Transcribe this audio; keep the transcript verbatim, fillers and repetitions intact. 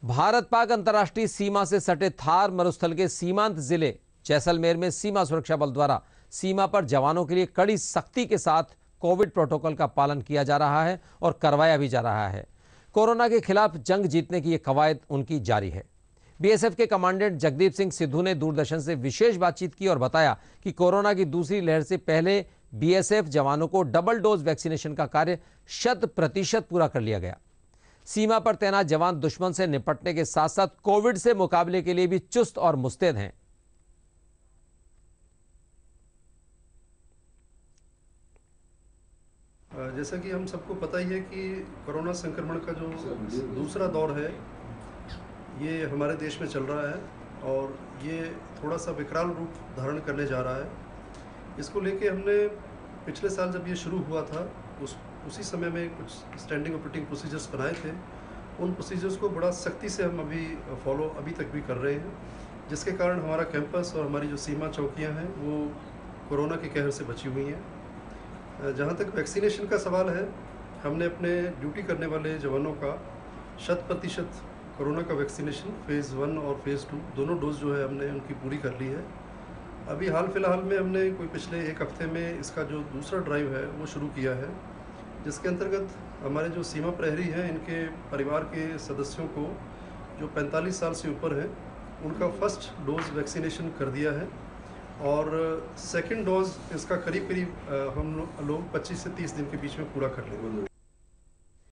भारत पाक अंतर्राष्ट्रीय सीमा से सटे थार मरुस्थल के सीमांत जिले जैसलमेर में सीमा सुरक्षा बल द्वारा सीमा पर जवानों के लिए कड़ी सख्ती के साथ कोविड प्रोटोकॉल का पालन किया जा रहा है और करवाया भी जा रहा है। कोरोना के खिलाफ जंग जीतने की ये कवायद उनकी जारी है। बीएसएफ के कमांडेंट जगदीप सिंह सिद्धू ने दूरदर्शन से विशेष बातचीत की और बताया कि कोरोना की दूसरी लहर से पहले बीएसएफ जवानों को डबल डोज वैक्सीनेशन का कार्य शत प्रतिशत पूरा कर लिया गया। सीमा पर तैनात जवान दुश्मन से निपटने के साथ साथ कोविड से मुकाबले के लिए भी चुस्त और मुस्तैद हैं। जैसा कि हम सबको पता ही है कि कोरोना संक्रमण का जो दूसरा दौर है ये हमारे देश में चल रहा है और ये थोड़ा सा विकराल रूप धारण करने जा रहा है। इसको लेके हमने पिछले साल जब ये शुरू हुआ था उस उसी समय में कुछ स्टैंडिंग ऑपरेटिंग प्रोसीजर्स बनाए थे। उन प्रोसीजर्स को बड़ा सख्ती से हम अभी फॉलो अभी तक भी कर रहे हैं, जिसके कारण हमारा कैंपस और हमारी जो सीमा चौकियां हैं वो कोरोना के कहर से बची हुई हैं। जहां तक वैक्सीनेशन का सवाल है, हमने अपने ड्यूटी करने वाले जवानों का शत प्रतिशत कोरोना का वैक्सीनेशन फ़ेज़ वन और फ़ेज़ टू दोनों डोज जो है हमने उनकी पूरी कर ली है। अभी हाल फिलहाल में हमने कोई पिछले एक हफ्ते में इसका जो दूसरा ड्राइव है वो शुरू किया है, जिसके अंतर्गत हमारे जो सीमा प्रहरी हैं इनके परिवार के सदस्यों को जो पैंतालीस साल से ऊपर हैं उनका फर्स्ट डोज वैक्सीनेशन कर दिया है और सेकंड डोज इसका करीब करीब हम लोग पच्चीस से तीस दिन के बीच में पूरा कर लेंगे।